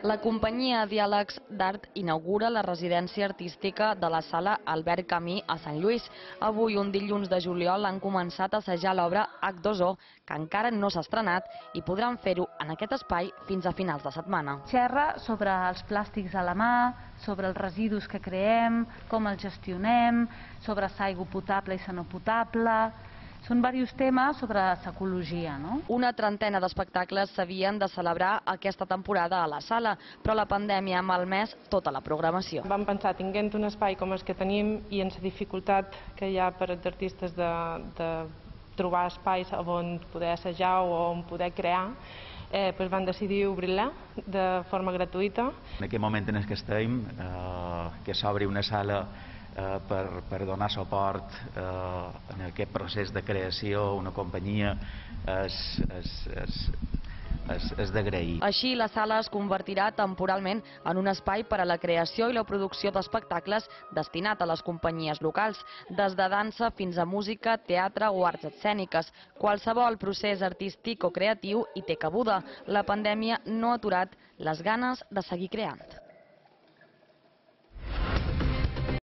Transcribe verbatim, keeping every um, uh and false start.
La companyia Diàlegs d'Art inaugura la residència artística de la sala Albert Camus a Sant Lluís. Avui, un dilluns de juliol, han començat a assajar l'obra H dos O, que encara no s'ha estrenat, i podran fer-ho en aquest espai fins a finals de setmana. Xerra sobre els plàstics a la mà, sobre els residus que creem, com els gestionem, sobre l'aigua potable i la no potable. Són diversos temes sobre l'ecologia, no? Una trentena d'espectacles s'havien de celebrar aquesta temporada a la sala, però la pandèmia ha malmès tota la programació. Vam pensar, tinguent un espai com el que tenim i en la dificultat que hi ha per als artistes de, de trobar espais on poder assajar o on poder crear, eh, doncs van decidir obrir-la de forma gratuïta. En aquest moment en què estem, eh, que s'obri una sala Eh, per, per donar suport eh, en aquest procés de creació, una companyia, és, és, és, és, és d'agrair. Així, la sala es convertirà temporalment en un espai per a la creació i la producció d'espectacles destinat a les companyies locals, des de dansa fins a música, teatre o arts escèniques. Qualsevol procés artístic o creatiu hi té cabuda. La pandèmia no ha aturat les ganes de seguir creant.